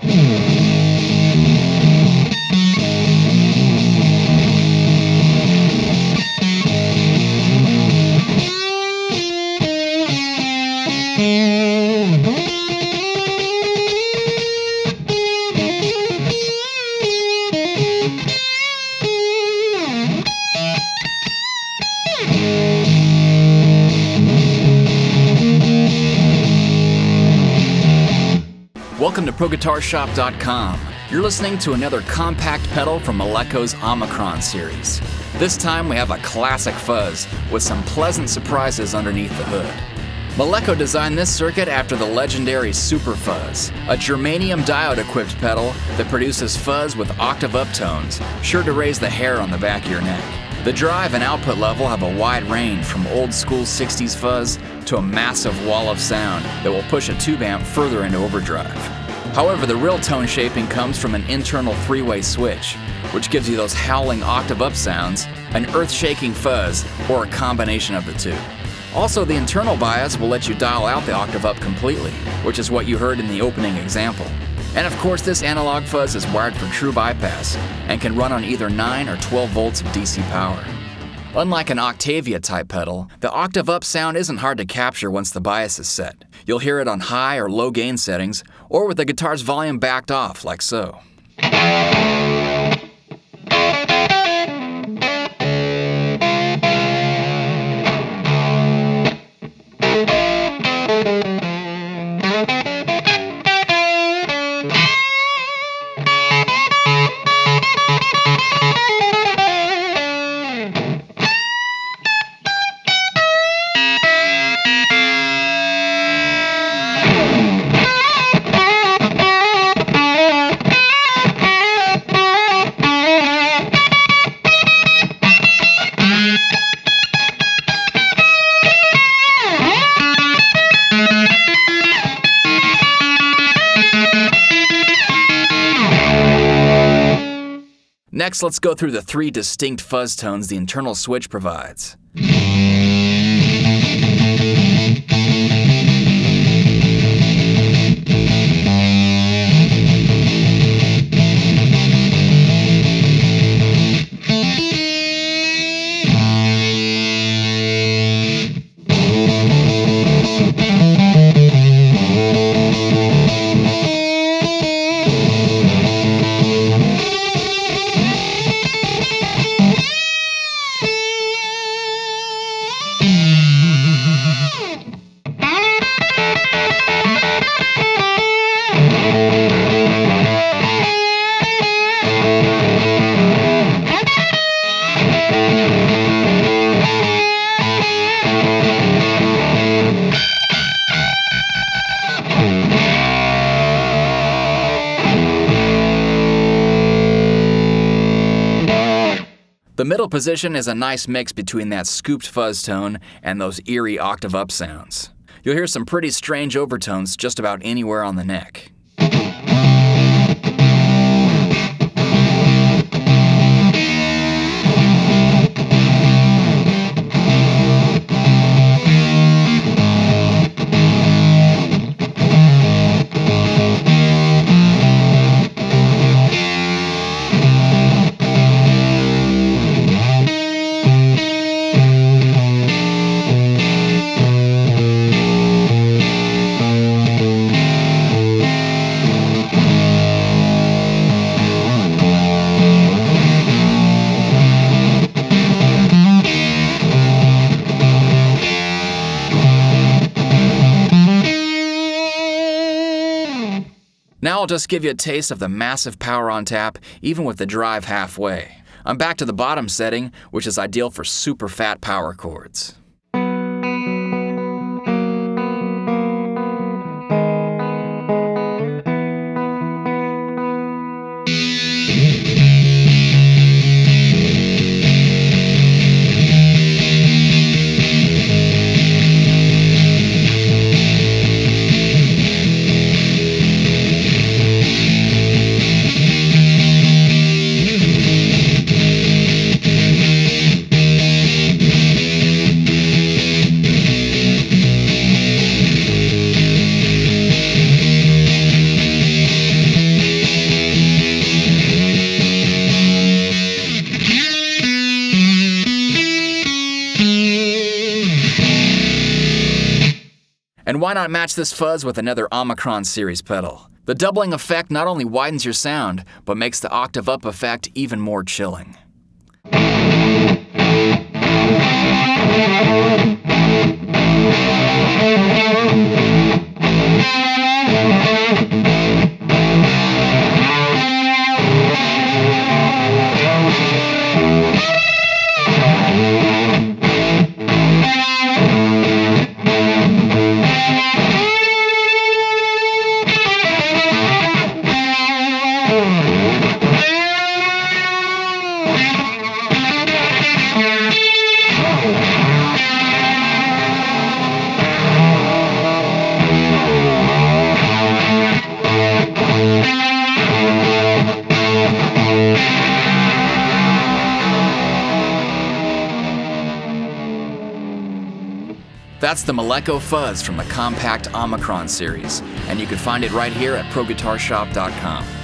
Welcome to ProGuitarShop.com. You're listening to another compact pedal from Malekko's Omicron series. This time we have a classic fuzz with some pleasant surprises underneath the hood. Malekko designed this circuit after the legendary Super Fuzz, a germanium diode-equipped pedal that produces fuzz with octave uptones, sure to raise the hair on the back of your neck. The drive and output level have a wide range from old-school 60s fuzz to a massive wall of sound that will push a tube amp further into overdrive. However, the real tone shaping comes from an internal three-way switch, which gives you those howling octave up sounds, an earth-shaking fuzz, or a combination of the two. Also, the internal bias will let you dial out the octave up completely, which is what you heard in the opening example. And of course, this analog fuzz is wired for true bypass and can run on either 9 or 12 volts of DC power. Unlike an Octavia-type pedal, the octave up sound isn't hard to capture once the bias is set. You'll hear it on high or low gain settings, or with the guitar's volume backed off, like so. Next, let's go through the 3 distinct fuzz tones the internal switch provides. The middle position is a nice mix between that scooped fuzz tone and those eerie octave up sounds. You'll hear some pretty strange overtones just about anywhere on the neck. Now I'll just give you a taste of the massive power on tap, even with the drive halfway. I'm back to the bottom setting, which is ideal for super fat power chords. why not match this fuzz with another Omicron series pedal? The doubling effect not only widens your sound, but makes the octave up effect even more chilling. That's the Malekko Fuzz from the compact Omicron series, and you can find it right here at ProGuitarShop.com.